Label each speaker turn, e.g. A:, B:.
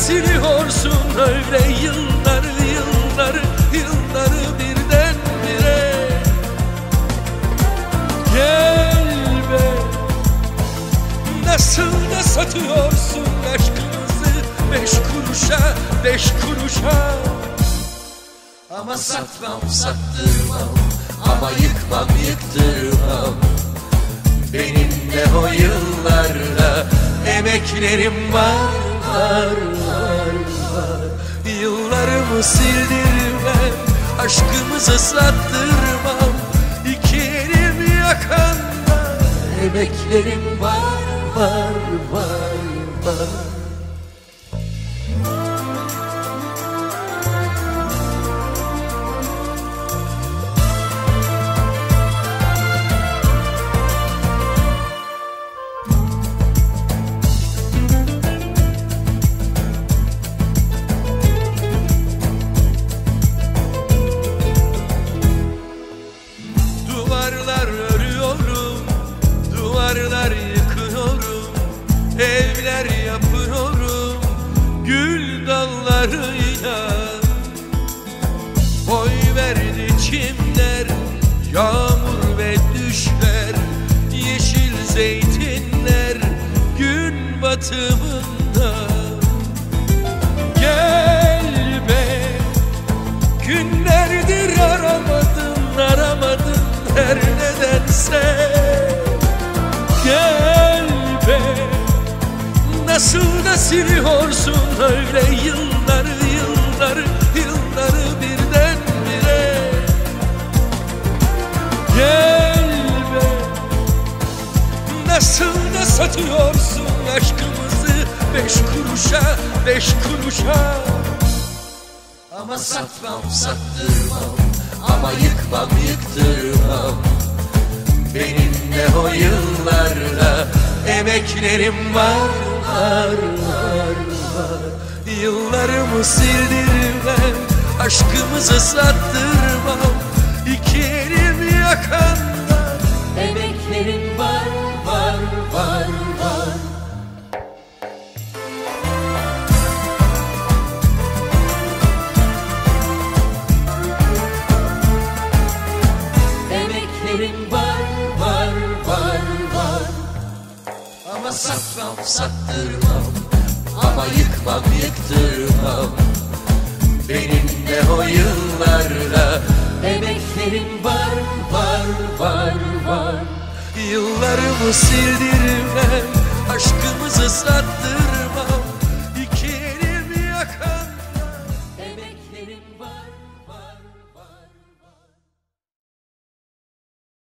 A: siliyorsun öyle yılları yılları yılları birdenbire. Gel be, nasıl da satıyorsun aşkımızı beş kuruşa beş kuruşa.
B: Ama satmam sattırmam, ama yıkmam yıktırmam. Benim de o yıllarda emeklerim var, var, var, var.
A: Yıllarımı sildirmem, aşkımızı sattırmam. İki elim yakanda
B: Emeklerim var, var, var, var.
A: Duvarlar örüyorum, duvarlar yıkıyorum, evler yapıyorum gül dallarıyla. Boy verdi çimler, yağmur ve düşler, yeşil zeytinler gün batımında. Gel be, günlerdir aramadın aramadın her nedense. Gel be, nasıl da siliyorsun öyle yılları yılları yılları birdenbire. Gel be, nasıl da satıyorsun aşkımızı beş kuruşa beş kuruşa.
B: Ama satmam sattırmam, ama yıkmam yıktırmam. Benim de o yıllarda emeklerim var, var, var, var.
A: Yıllarımı sildirmem, aşkımızı sattırmam. İki elim yakanda
B: Emeklerim var, var, var, var. Emeklerim var, var, var, var. Ama satmam sattırmam, ama yıkmam yıktırmam. Benim de o yıllarda emeklerim var, var, var, var.
A: yıllarımı sildirmem, aşkımızı sattırmam.